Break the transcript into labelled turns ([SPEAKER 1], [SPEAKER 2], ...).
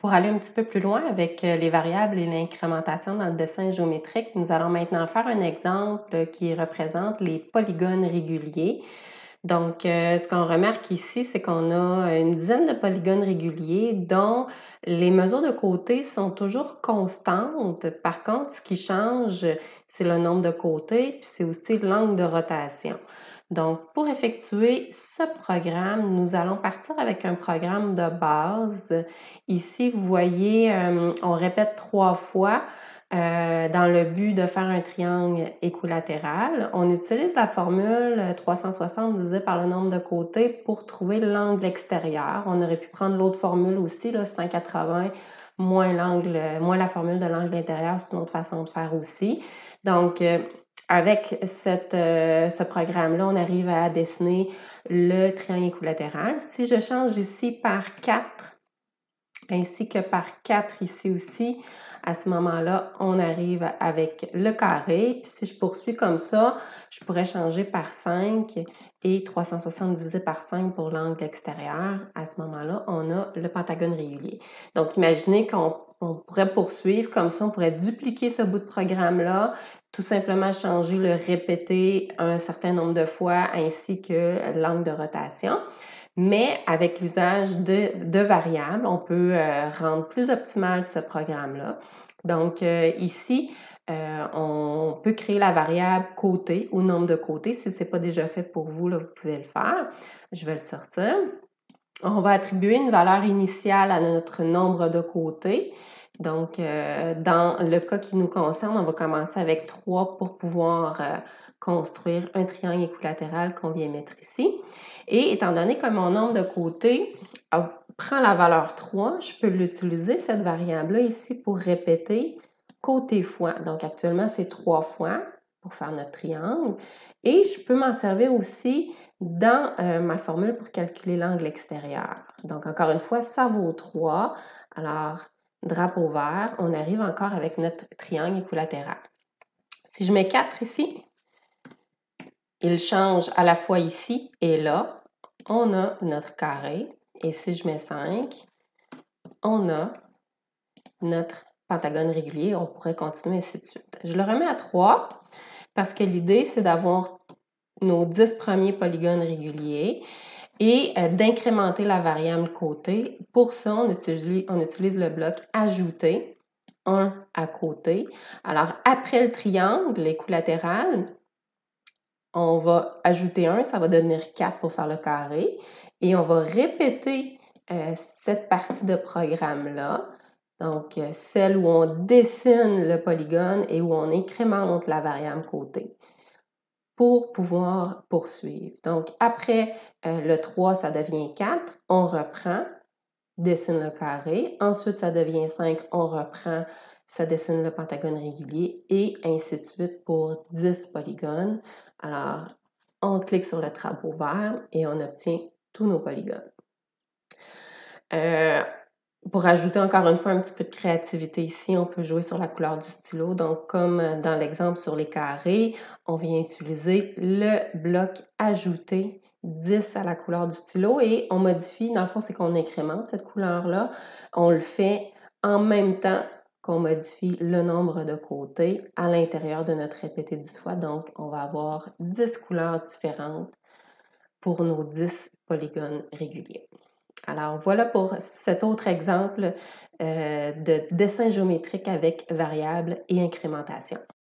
[SPEAKER 1] Pour aller un petit peu plus loin avec les variables et l'incrémentation dans le dessin géométrique, nous allons maintenant faire un exemple qui représente les polygones réguliers. Donc, ce qu'on remarque ici, c'est qu'on a une dizaine de polygones réguliers dont les mesures de côté sont toujours constantes. Par contre, ce qui change, c'est le nombre de côtés, puis c'est aussi l'angle de rotation. Donc, pour effectuer ce programme, nous allons partir avec un programme de base. Ici, vous voyez, on répète 3 fois dans le but de faire un triangle équilatéral. On utilise la formule 360 divisé par le nombre de côtés pour trouver l'angle extérieur. On aurait pu prendre l'autre formule aussi, là, 180 moins la formule de l'angle intérieur, c'est une autre façon de faire aussi. Donc, avec ce programme-là, on arrive à dessiner le triangle équilatéral. Si je change ici par 4, ainsi que par 4 ici aussi, à ce moment-là, on arrive avec le carré. Puis si je poursuis comme ça, je pourrais changer par 5 et 360 divisé par 5 pour l'angle extérieur. À ce moment-là, on a le pentagone régulier. Donc, imaginez qu'on pourrait poursuivre comme ça, on pourrait dupliquer ce bout de programme-là, tout simplement changer, le répéter un certain nombre de fois, ainsi que l'angle de rotation. Mais avec l'usage de variables, on peut rendre plus optimal ce programme-là. Donc ici, on peut créer la variable côté ou nombre de côtés. Si ce n'est pas déjà fait pour vous, là, vous pouvez le faire. Je vais le sortir. On va attribuer une valeur initiale à notre nombre de côtés. Donc, dans le cas qui nous concerne, on va commencer avec 3 pour pouvoir construire un triangle équilatéral qu'on vient mettre ici. Et étant donné que mon nombre de côtés prend la valeur 3, je peux l'utiliser, cette variable-là, ici, pour répéter côté fois. Donc, actuellement, c'est 3 fois pour faire notre triangle. Et je peux m'en servir aussi dans ma formule pour calculer l'angle extérieur. Donc, encore une fois, ça vaut 3. Alors, drapeau vert, on arrive encore avec notre triangle équilatéral. Si je mets 4 ici, il change à la fois ici et là. On a notre carré. Et si je mets 5, on a notre pentagone régulier. On pourrait continuer ainsi de suite. Je le remets à 3 parce que l'idée, c'est d'avoir nos 10 premiers polygones réguliers et d'incrémenter la variable côté. Pour ça, on utilise le bloc ajouter, 1 à côté. Alors, après le triangle équilatéral, on va ajouter 1, ça va devenir 4 pour faire le carré. Et on va répéter cette partie de programme-là. Donc, celle où on dessine le polygone et où on incrémente la variable côté pour pouvoir poursuivre. Donc, après le 3, ça devient 4. On reprend, dessine le carré. Ensuite, ça devient 5. On reprend, ça dessine le pentagone régulier et ainsi de suite pour 10 polygones. Alors, on clique sur le drapeau vert et on obtient tous nos polygones. Pour ajouter encore une fois un petit peu de créativité ici, on peut jouer sur la couleur du stylo. Donc, comme dans l'exemple sur les carrés, on vient utiliser le bloc ajouter 10 à la couleur du stylo et on modifie, dans le fond, c'est qu'on incrémente cette couleur-là. On le fait en même temps qu'on modifie le nombre de côtés à l'intérieur de notre répété 10 fois. Donc, on va avoir 10 couleurs différentes pour nos 10 polygones réguliers. Alors, voilà pour cet autre exemple de dessin géométrique avec variables et incrémentation.